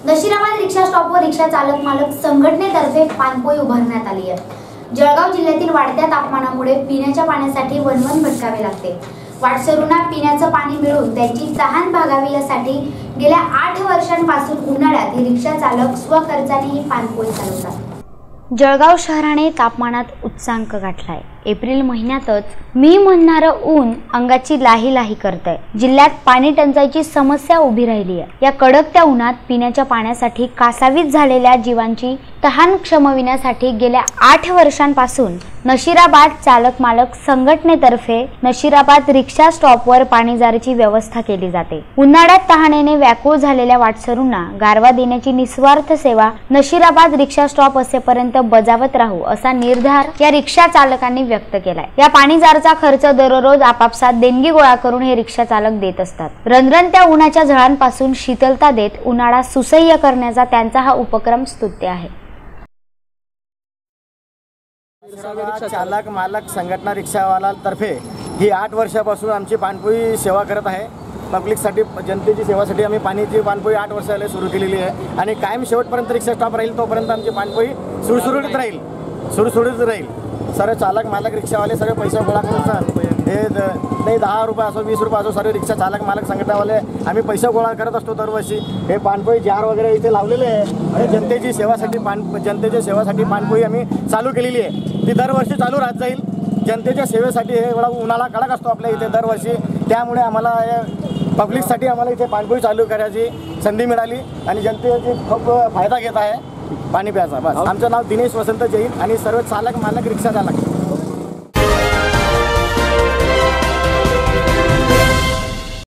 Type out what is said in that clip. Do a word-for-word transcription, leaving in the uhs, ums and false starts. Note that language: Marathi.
नशिराबाद रिक्षा स्टॉपवर रिक्षा चालक मालक संघटनेतर्फे पाणपोई उभारण्यात आली आहे। जळगाव जिल्ह्यातील वाढत्या तापमानामुळे पिण्याच्या पाण्यासाठी वणवण भटकावे लागते। वाटसरूंना पिण्याचं पाणी मिळून त्यांची तहान भागावी यासाठी गेल्या आठ वर्षांपासून उन्हाळ्यात ही रिक्षा चालक स्वखर्चाने ही पाणपोई चालवतात। जळगाव शहराने तापमानात उच्चांक गाठलाय। एप्रिल महिन्यातच मी म्हणणारं ऊन अंगाची लाही लाही करतंय। जिल्ह्यात पाणी टंचाईची समस्या उभी राहिली आहे। या कडकत्या उन्हात पिण्याच्या पाण्यासाठी कासावीस झालेल्या जीवांची तहान क्षमविण्यासाठी गेल्या आठ वर्षांपासून नशिराबाद चालक मालक संघटनेतर्फे नशिराबाद रिक्षा स्टॉपवर पाणीजारीची व्यवस्था केली जाते। उन्हाळ्यात तहानेने व्याकुळ झालेल्या वाटसरूंना गारवा देण्याची निस्वार्थ सेवा नशिराबाद रिक्षा स्टॉप असेपर्यंत बजावत राहू असा निर्धार या रिक्षा चालकांनी व्यक्त केलाय। या पाणीजारचा खर्च दररोज आपापसात देणगी गोळा करून हे रिक्षा चालक देत असतात। रणरणत्या उन्हाच्या झळांपासून शीतलता देत उन्हाळा सुसह्य करण्याचा त्यांचा हा उपक्रम स्तुत्य आहे। चालक मालक संघटना रिक्षावाला तर्फे ही आठ वर्षापासून आमची पाणपोई सेवा करत आहे। पब्लिकसाठी जनतेची सेवासाठी आम्ही पाणीची पाणपोई आठ वर्ष झाले सुरू केलेली आहे आणि कायम शेवटपर्यंत रिक्षा स्टॉप राहील तोपर्यंत आमची पाणपोई सुरसुरीत राहील सुरसुरीत राहील। सर्व चालक मालक रिक्षावाले सर्व पैसे गोळा करून हे नाही दहा रुपये असो वीस रुपये असो सर्व रिक्षा चालक मालक संघटनावाले आम्ही पैसे गोळा करत असतो दरवर्षी। हे पाणपोई जार वगैरे इथे लावलेले आहे आणि जनतेची सेवासाठी पाण जनतेच्या सेवासाठी पाणपोई आम्ही चालू केलेली आहे। ती दरवर्षी चालू राहत जाईल। जनतेच्या सेवेसाठी हे एवढा उन्हाळा कडक असतो आपल्या इथे दरवर्षी, त्यामुळे आम्हाला पब्लिकसाठी आम्हाला इथे पाणपोई चालू करायची संधी मिळाली आणि जनतेची खूप फायदा घेत आहे पाणी प्यायचा। बस आमचं नाव दिनेश वसंत जैन आणि सर्व चालक मालक रिक्षा चालक